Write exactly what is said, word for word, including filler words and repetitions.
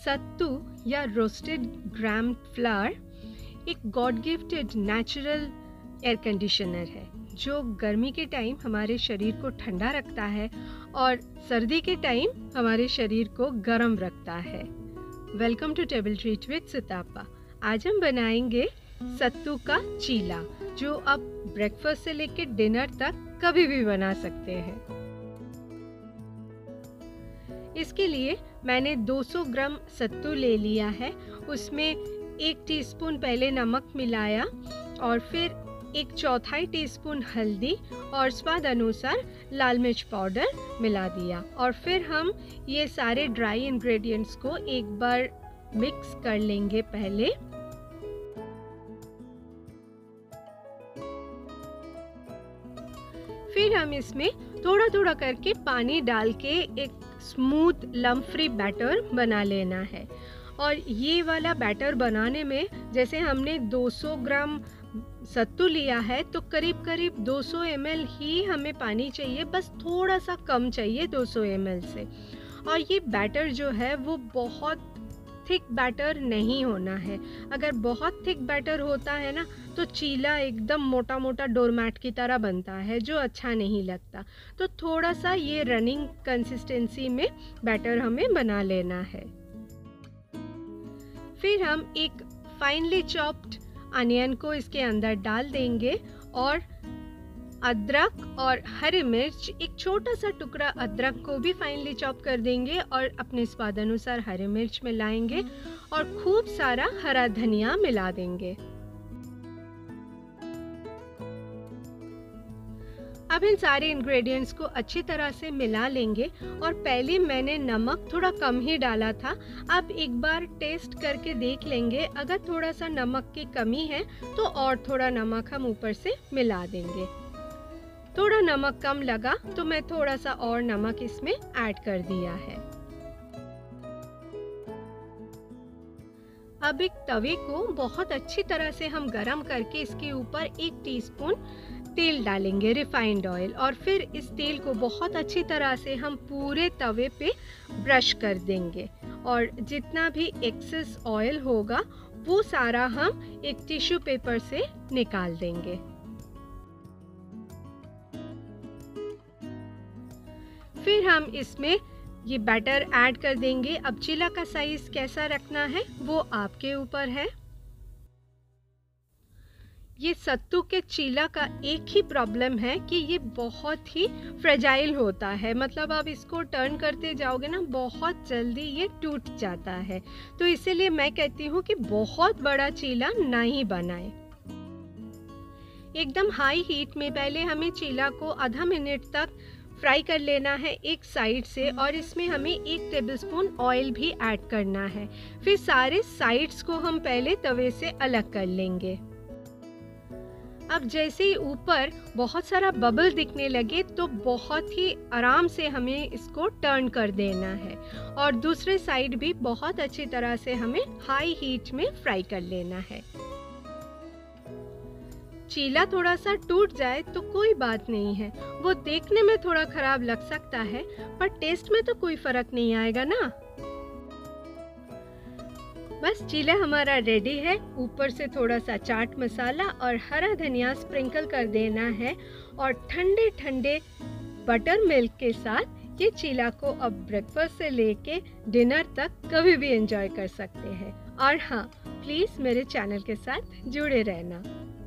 सत्तू या roasted gram flour एक god gifted natural air conditioner है जो गर्मी के टाइम हमारे शरीर को ठंडा रखता है और सर्दी के टाइम हमारे शरीर को गर्म रखता है। Welcome to table treat with Sutapa. आज हम बनाएंगे सत्तू का चीला जो आप ब्रेकफास्ट से लेकर डिनर तक कभी भी बना सकते हैं। इसके लिए मैंने दो सौ ग्राम सत्तू ले लिया है। उसमें एक टीस्पून पहले नमक मिलाया और फिर एक चौथाई टीस्पून हल्दी और स्वाद अनुसार लाल मिर्च पाउडर मिला दिया और फिर हम ये सारे ड्राई इंग्रेडिएंट्स को एक बार मिक्स कर लेंगे। पहले फिर हम इसमें थोड़ा थोड़ा करके पानी डाल के एक स्मूथ लम्प फ्री बैटर बना लेना है। और ये वाला बैटर बनाने में जैसे हमने दो सौ ग्राम सत्तू लिया है तो करीब करीब दो सौ एम एल ही हमें पानी चाहिए, बस थोड़ा सा कम चाहिए दो सौ एम एल से। और ये बैटर जो है वो बहुत थिक बैटर नहीं होना है। अगर बहुत थिक बैटर होता है ना तो चीला एकदम मोटा मोटा डोरमैट की तरह बनता है जो अच्छा नहीं लगता। तो थोड़ा सा ये रनिंग कंसिस्टेंसी में बैटर हमें बना लेना है। फिर हम एक फाइनली चॉप्ड अनियन को इसके अंदर डाल देंगे और अदरक और हरी मिर्च, एक छोटा सा टुकड़ा अदरक को भी फाइनली चॉप कर देंगे और अपने स्वाद अनुसार हरी मिर्च मिलाएंगे और खूब सारा हरा धनिया मिला देंगे। अब इन सारे इंग्रेडिएंट्स को अच्छी तरह से मिला लेंगे और पहले मैंने नमक थोड़ा कम ही डाला था। अब एक बार टेस्ट करके देख लेंगे, अगर थोड़ा सा नमक की कमी है तो और थोड़ा नमक हम ऊपर से मिला देंगे। थोड़ा नमक कम लगा तो मैं थोड़ा सा और नमक इसमें ऐड कर दिया है। अब एक तवे को बहुत अच्छी तरह से हम गरम करके इसके ऊपर एक टीस्पून तेल डालेंगे, रिफाइंड ऑयल, और फिर इस तेल को बहुत अच्छी तरह से हम पूरे तवे पे ब्रश कर देंगे और जितना भी एक्सेस ऑयल होगा वो सारा हम एक टिश्यू पेपर से निकाल देंगे। फिर हम इसमें ये बैटर ऐड कर देंगे। अब चीला का साइज कैसा रखना है वो आपके ऊपर है। ये सत्तू के चीला का एक ही प्रॉब्लम है कि ये बहुत ही फ्रेजाइल होता है, मतलब आप इसको टर्न करते जाओगे ना बहुत जल्दी ये टूट जाता है। तो इसीलिए मैं कहती हूँ कि बहुत बड़ा चीला नहीं बनाएं। एकदम हाई हीट में पहले हमें चीला को आधा मिनट तक फ्राई कर लेना है एक साइड से और इसमें हमें एक टेबलस्पून ऑयल भी ऐड करना है। फिर सारे साइड्स को हम पहले तवे से अलग कर लेंगे। अब जैसे ही ऊपर बहुत सारा बबल दिखने लगे तो बहुत ही आराम से हमें इसको टर्न कर देना है और दूसरे साइड भी बहुत अच्छी तरह से हमें हाई हीट में फ्राई कर लेना है। चीला थोड़ा सा टूट जाए तो कोई बात नहीं है, वो देखने में थोड़ा खराब लग सकता है पर टेस्ट में तो कोई फर्क नहीं आएगा ना। बस चीला हमारा रेडी है। ऊपर से थोड़ा सा चाट मसाला और हरा धनिया स्प्रिंकल कर देना है और ठंडे ठंडे बटर मिल्क के साथ ये चीला को अब ब्रेकफास्ट से लेके डिनर तक कभी भी एंजॉय कर सकते हैं। और हाँ, प्लीज़ मेरे चैनल के साथ जुड़े रहना।